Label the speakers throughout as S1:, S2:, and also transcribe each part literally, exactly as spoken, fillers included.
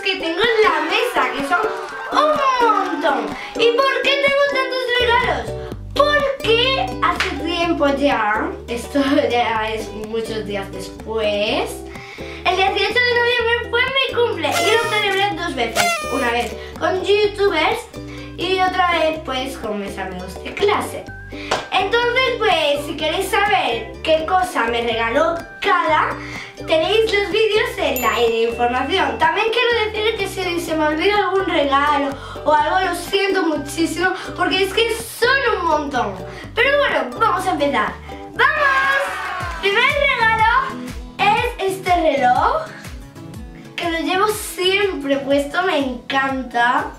S1: que tengo en la mesa, que son un montón. ¿Y por qué tengo tantos regalos? Porque hace tiempo ya, esto ya es muchos días después, el dieciocho de noviembre fue mi cumple y lo celebré dos veces. Una vez con youtubers y otra vez pues con mis amigos de clase. Entonces pues si queréis saber qué cosa me regaló cada, tenéis los vídeos en la información. También quiero decir que si se me olvida algún regalo o algo, lo siento muchísimo porque es que son un montón. Pero bueno, vamos a empezar. ¡Vamos! Primer regalo es este reloj que lo llevo siempre puesto, me encanta.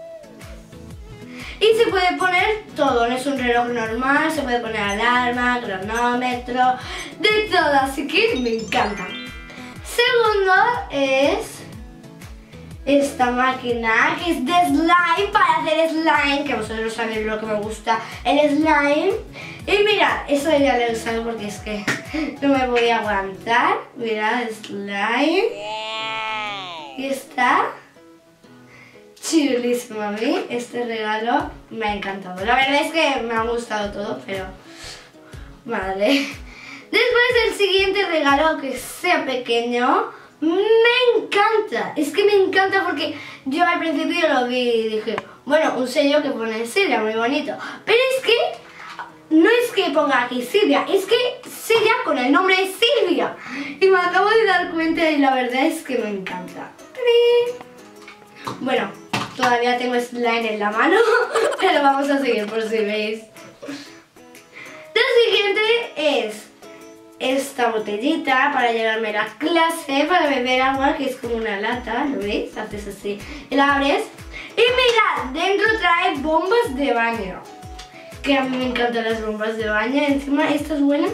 S1: Y se puede poner todo, no es un reloj normal, se puede poner alarma, cronómetro, de todo, así que me encanta. Segundo es esta máquina que es de slime, para hacer slime, que vosotros sabéis lo que me gusta, el slime. Y mirad, eso ya lo he usado porque es que no me voy a aguantar. Mirad, slime. Y está chulísimo. A mí este regalo me ha encantado. La verdad es que me ha gustado todo, pero vale. Después el siguiente regalo, que sea pequeño, me encanta. Es que me encanta porque yo al principio lo vi y dije, bueno, un sello que pone Silvia, muy bonito. Pero es que no es que ponga aquí Silvia, es que sella con el nombre de Silvia. Y me acabo de dar cuenta y la verdad es que me encanta. Bueno, todavía tengo slime en la mano, pero vamos a seguir por si veis. Lo siguiente es esta botellita para llevarme a la clase, para beber agua, que es como una lata, ¿lo veis? Haces así y la abres. Y mirad, dentro trae bombas de baño, que a mí me encantan las bombas de baño. Encima estas huelen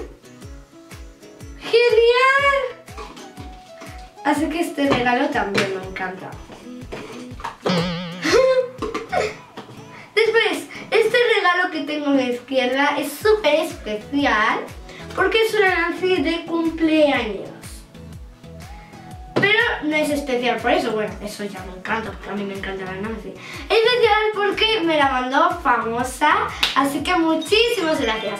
S1: ¡genial! Así que este regalo también me encanta. Después, este regalo que tengo a mi izquierda es súper especial porque es una Nancy de cumpleaños. Pero no es especial por eso, bueno, eso ya me encanta, porque a mí me encanta la Nancy. Es especial porque me la mandó famosa, así que muchísimas gracias.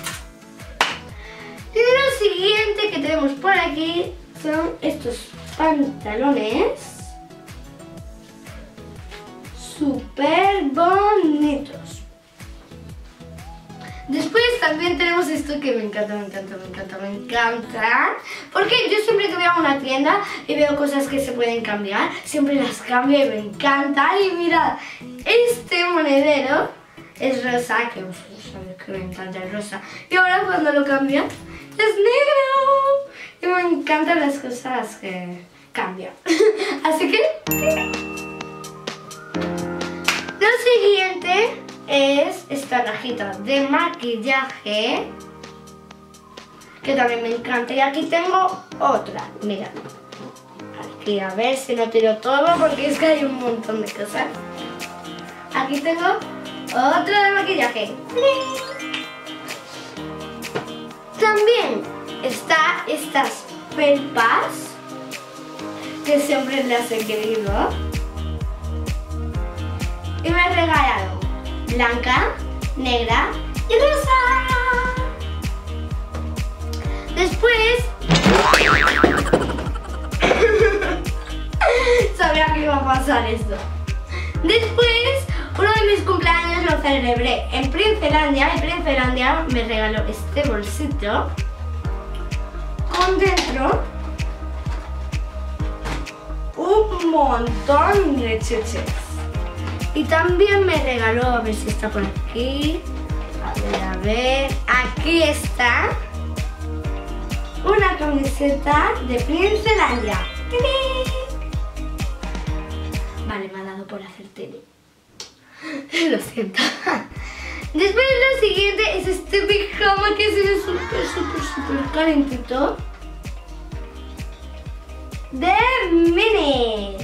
S1: Y lo siguiente que tenemos por aquí son estos pantalones súper bonitos. Después también tenemos esto que me encanta, me encanta, me encanta, me encanta. Porque yo siempre que voy a una tienda y veo cosas que se pueden cambiar, siempre las cambio y me encanta. Y mirad, este monedero es rosa, que vosotros sabéis que me encanta el rosa. Y ahora cuando lo cambia es negro. Y me encantan las cosas que cambian. Así que lo siguiente es esta cajita de maquillaje, que también me encanta. Y aquí tengo otra, mirad. Aquí a ver si no tiro todo porque es que hay un montón de cosas. Aquí tengo otra de maquillaje. También está estas felpas que siempre las he querido. Y me regalaron blanca, negra y rosa. Después sabía que iba a pasar esto. Después, uno de mis cumpleaños lo celebré en Princelandia y Princelandia me regaló este bolsito con dentro un montón de chuches. Y también me regaló, a ver si está por aquí, a ver, a ver, aquí está, una camiseta de Princelandia. Vale, me ha dado por hacer tele. Lo siento. Después lo siguiente es este pijama que se ve súper, súper, súper calentito. De Mini.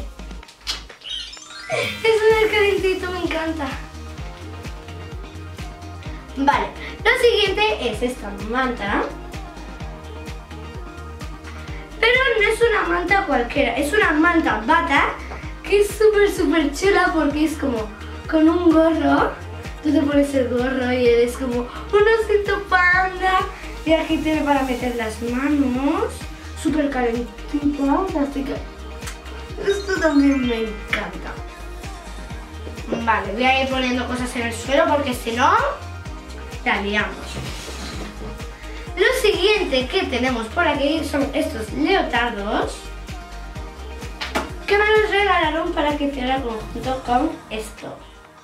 S1: Es súper calentito, me encanta. Vale, lo siguiente es esta manta. Pero no es una manta cualquiera, es una manta bata que es súper súper chula porque es como con un gorro. Tú te pones el gorro y eres como un osito panda. Y aquí tiene para meter las manos. Súper calentito. Así que esto también me encanta. Vale, voy a ir poniendo cosas en el suelo porque si no, la liamos. Lo siguiente que tenemos por aquí son estos leotardos que me los regalaron para que hiciera conjunto con esto.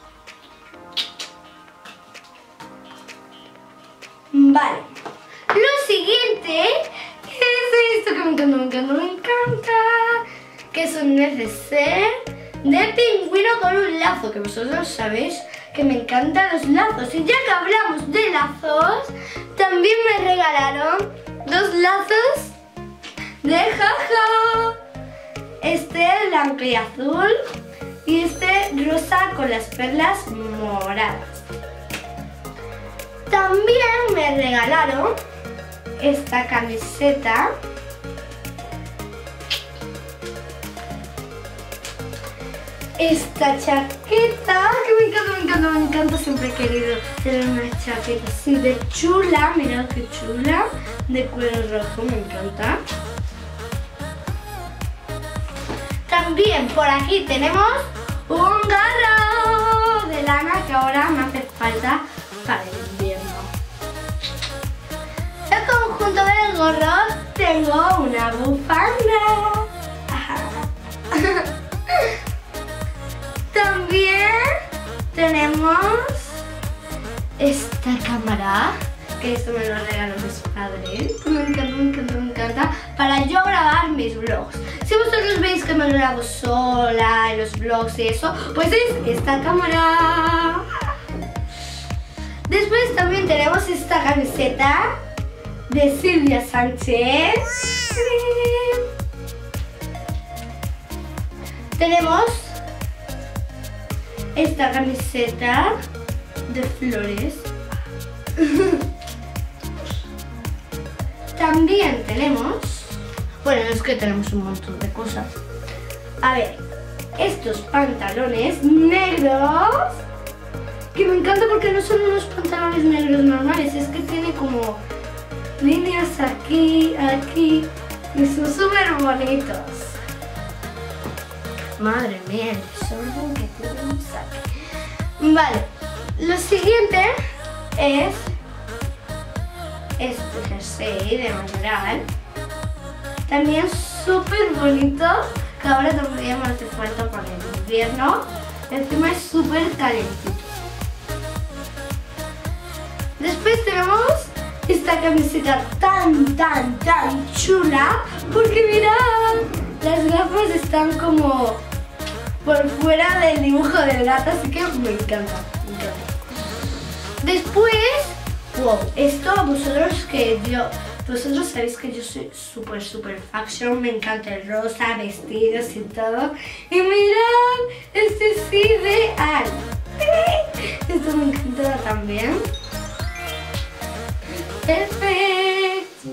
S1: Vale, lo siguiente es esto que me encanta, me encanta, me encanta, que es un neceser de pingüino con un lazo, que vosotros sabéis que me encantan los lazos. Y ya que hablamos de lazos, también me regalaron dos lazos de jaja. Este blanco y azul y este rosa con las perlas moradas. También me regalaron esta camiseta esta chaqueta que me encanta, me encanta, me encanta. Siempre he querido tener una chaqueta así de chula. Mirad qué chula, de cuero rojo, me encanta. También por aquí tenemos un gorro de lana que ahora me hace falta para el invierno. En conjunto del gorro tengo una bufanda. También tenemos esta cámara, que esto me lo regalaron mis padres. Me encanta, me encanta, me encanta, para yo grabar mis vlogs. Si vosotros veis que me grabo sola en los vlogs y eso, pues es esta cámara. Después también tenemos esta camiseta de Silvia Sánchez. Tenemos esta camiseta de flores. También tenemos, bueno, es que tenemos un montón de cosas. A ver, estos pantalones negros, que me encanta porque no son unos pantalones negros normales, es que tiene como líneas aquí, aquí, y son súper bonitos. Madre mía, el desorden que tenemos aquí. Vale, lo siguiente es este jersey de mayoral. También súper bonito, que ahora también me hace falta para el invierno. Encima es súper calentito. Después tenemos esta camiseta tan, tan, tan chula, porque mirad, las gafas están como por fuera del dibujo del gato, así que me encanta, me encanta. Después, wow, esto vosotros que yo, vosotros sabéis que yo soy súper, súper fashion, me encanta el rosa, vestidos y todo. Y mirad, este es ideal. Esto me encanta también. Perfecto.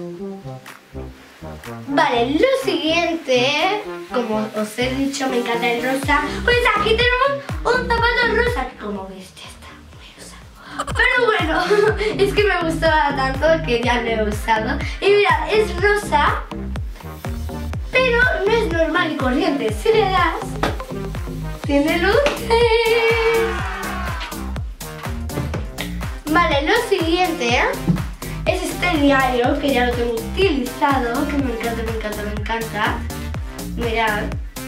S1: Vale, lo siguiente, como os he dicho, me encanta el rosa. Pues aquí tenemos un zapato rosa, que como veis ya está muy usado. Pero bueno, es que me gustaba tanto que ya lo he usado. Y mirad, es rosa, pero no es normal y corriente. Si le das, tiene luces. Vale, lo siguiente es este diario, que ya lo tengo utilizado, que me encanta, me encanta, me encanta. Mirad.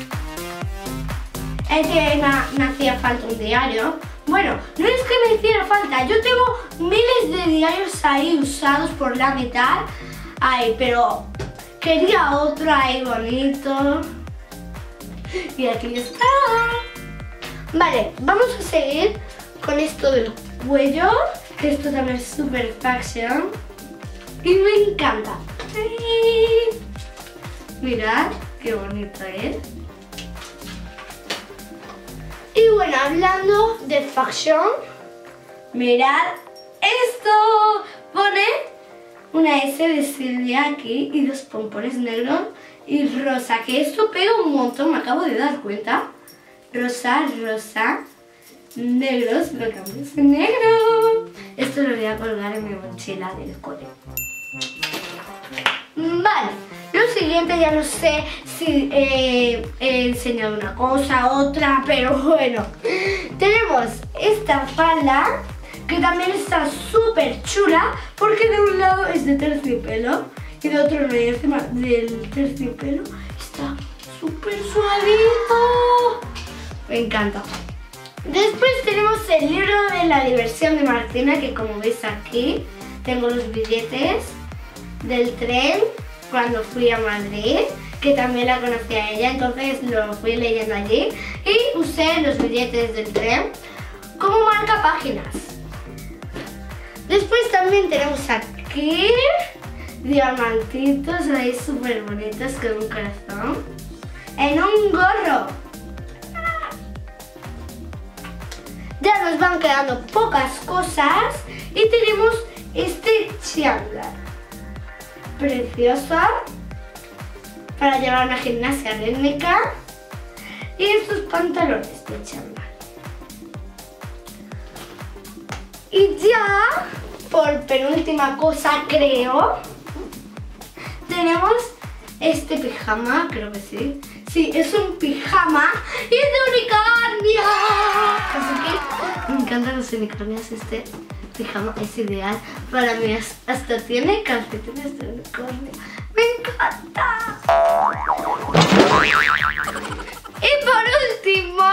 S1: Es que me, me hacía falta un diario. Bueno, no es que me hiciera falta, yo tengo miles de diarios ahí usados por la mitad. Ay, pero quería otro ahí bonito. Y aquí está. Vale, vamos a seguir con esto del cuello, que esto también es super fashion y me encanta. Mirad qué bonito es. Y bueno, hablando de fashion, mirad esto. Pone una S de Silvia aquí y dos pompones negros y rosa, que esto pega un montón, me acabo de dar cuenta. Rosa, rosa, negros, lo cambiamos en negro. Esto lo voy a colgar en mi mochila del cole. Vale, lo siguiente ya no sé si eh, he enseñado una cosa, otra, pero bueno. Tenemos esta falda que también está súper chula porque de un lado es de terciopelo y de otro no, y encima del terciopelo está súper suavito. Me encanta. Después tenemos el libro de la diversión de Martina, que como veis aquí tengo los billetes del tren cuando fui a Madrid, que también la conocí a ella, entonces lo fui leyendo allí y usé los billetes del tren como marca páginas. Después también tenemos aquí diamantitos ahí súper bonitos con un corazón en un gorro. Ya nos van quedando pocas cosas y tenemos este chándal preciosa para llevar una gimnasia rítmica y estos pantalones de chándal. Y ya, por penúltima cosa creo, tenemos este pijama, creo que sí. Sí, es un pijama y es de unicornio. Así que me encantan los unicornios. Este pijama es ideal para mí. Hasta tiene calcetines de unicornio. ¡Me encanta! Y por último,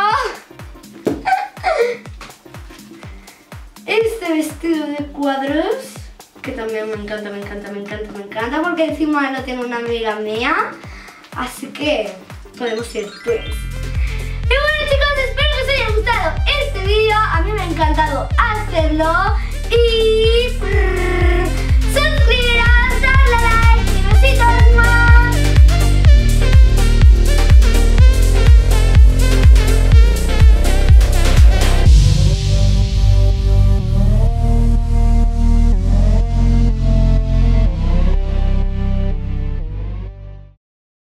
S1: este vestido de cuadros, que también me encanta, me encanta, me encanta, me encanta, porque encima lo tiene una amiga mía. Así que podemos ir pues. Y bueno chicos, espero que os haya gustado este vídeo. A mí me ha encantado hacerlo. Y